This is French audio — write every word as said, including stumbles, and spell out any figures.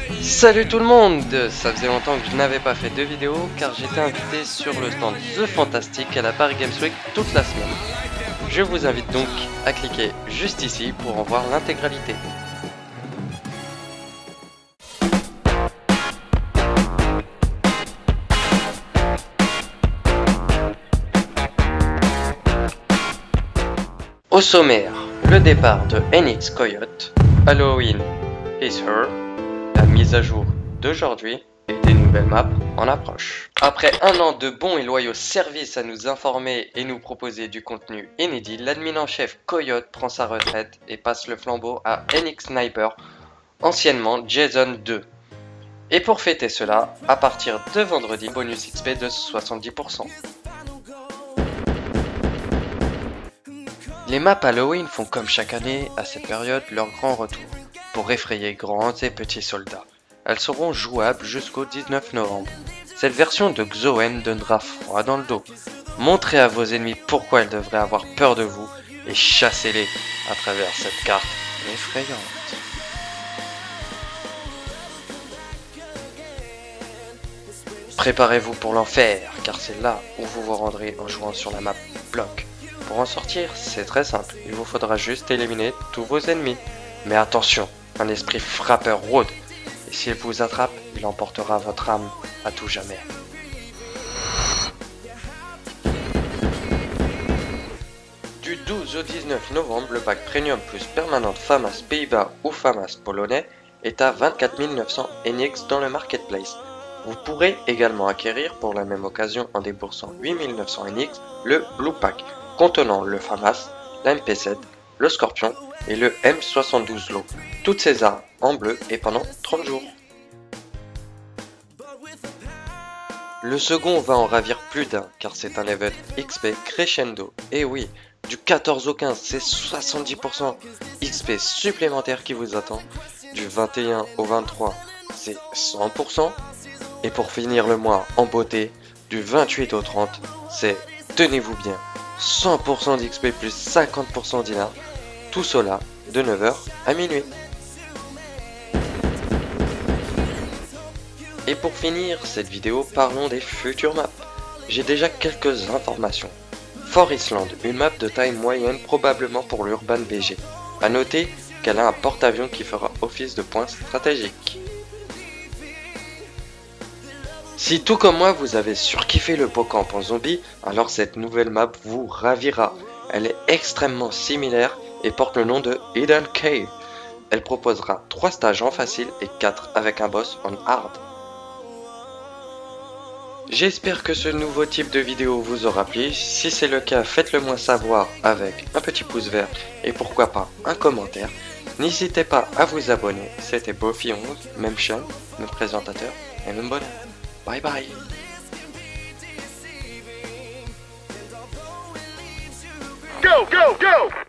Salut tout le monde! Ça faisait longtemps que je n'avais pas fait de vidéo car j'étais invité sur le stand The Fantastic à la Paris Games Week toute la semaine. Je vous invite donc à cliquer juste ici pour en voir l'intégralité. Au sommaire, le départ de N X Coyote, Halloween is Here, la mise à jour d'aujourd'hui et des nouvelles maps en approche. Après un an de bons et loyaux services à nous informer et nous proposer du contenu inédit, l'admin en chef Coyote prend sa retraite et passe le flambeau à N X Sniper, anciennement Jason deux. Et pour fêter cela, à partir de vendredi, bonus X P de soixante-dix pour cent. Les maps Halloween font comme chaque année à cette période leur grand retour, pour effrayer grands et petits soldats. Elles seront jouables jusqu'au dix-neuf novembre. Cette version de Xoen donnera froid dans le dos. Montrez à vos ennemis pourquoi ils devraient avoir peur de vous et chassez-les à travers cette carte effrayante. Préparez-vous pour l'enfer, car c'est là où vous vous rendrez en jouant sur la map bloc. Pour en sortir, c'est très simple, il vous faudra juste éliminer tous vos ennemis. Mais attention, un esprit frappeur rôde, et s'il vous attrape, il emportera votre âme à tout jamais. Du douze au dix-neuf novembre, le pack Premium plus permanente FAMAS Pays-Bas ou FAMAS polonais est à vingt-quatre mille neuf cents N X dans le marketplace. Vous pourrez également acquérir pour la même occasion en déboursant huit mille neuf cents N X le Blue Pack, contenant le FAMAS, la M P sept, le Scorpion et le M soixante-douze Low, toutes ces armes en bleu et pendant trente jours. Le second va en ravir plus d'un car c'est un event X P crescendo, et oui, du quatorze au quinze c'est soixante-dix pour cent X P supplémentaire qui vous attend, du vingt et un au vingt-trois c'est cent pour cent, et pour finir le mois en beauté, du vingt-huit au trente c'est, tenez-vous bien, cent pour cent d'X P plus cinquante pour cent d'I N A, tout cela de neuf heures à minuit. Et pour finir cette vidéo, parlons des futures maps. J'ai déjà quelques informations. Fort Island, une map de taille moyenne probablement pour l'Urban B G. A noter qu'elle a un porte-avions qui fera office de point stratégique. Si tout comme moi vous avez surkiffé le Pocamp en zombie, alors cette nouvelle map vous ravira. Elle est extrêmement similaire et porte le nom de Hidden Cave. Elle proposera trois stages en facile et quatre avec un boss en hard. J'espère que ce nouveau type de vidéo vous aura plu. Si c'est le cas, faites-le moi savoir avec un petit pouce vert et pourquoi pas un commentaire. N'hésitez pas à vous abonner. C'était Bofi onze, même chaîne, même présentateur et même bonheur. Bye bye. Go, go, go!